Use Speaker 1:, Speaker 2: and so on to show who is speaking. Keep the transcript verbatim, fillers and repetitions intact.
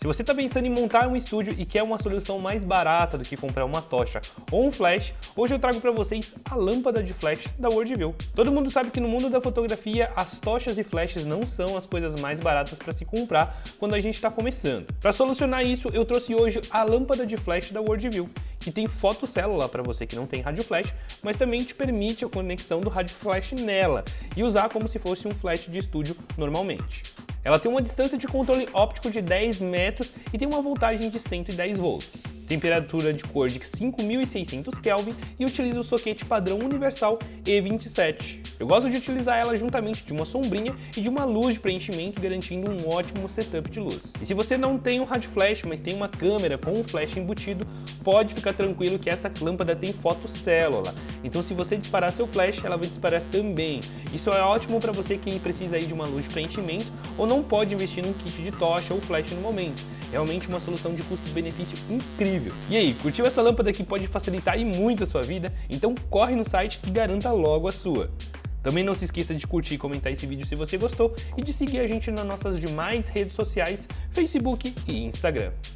Speaker 1: Se você está pensando em montar um estúdio e quer uma solução mais barata do que comprar uma tocha ou um flash, hoje eu trago para vocês a lâmpada de flash da Worldview. Todo mundo sabe que no mundo da fotografia as tochas e flashes não são as coisas mais baratas para se comprar quando a gente está começando. Para solucionar isso, eu trouxe hoje a lâmpada de flash da Worldview, que tem fotocélula para você que não tem rádio flash, mas também te permite a conexão do rádio flash nela e usar como se fosse um flash de estúdio normalmente. Ela tem uma distância de controle óptico de dez metros e tem uma voltagem de cento e dez volts. Temperatura de cor de cinco mil e seiscentos Kelvin e utiliza o soquete padrão universal E vinte e sete. Eu gosto de utilizar ela juntamente de uma sombrinha e de uma luz de preenchimento, garantindo um ótimo setup de luz. E se você não tem um rádio flash, mas tem uma câmera com um flash embutido, pode ficar tranquilo que essa lâmpada tem fotocélula. Então se você disparar seu flash, ela vai disparar também. Isso é ótimo para você que precisa aí de uma luz de preenchimento ou não pode investir num kit de tocha ou flash no momento. Realmente uma solução de custo-benefício incrível. E aí, curtiu essa lâmpada que pode facilitar e muito a sua vida? Então corre no site e garanta logo a sua. Também não se esqueça de curtir e comentar esse vídeo se você gostou e de seguir a gente nas nossas demais redes sociais, Facebook e Instagram.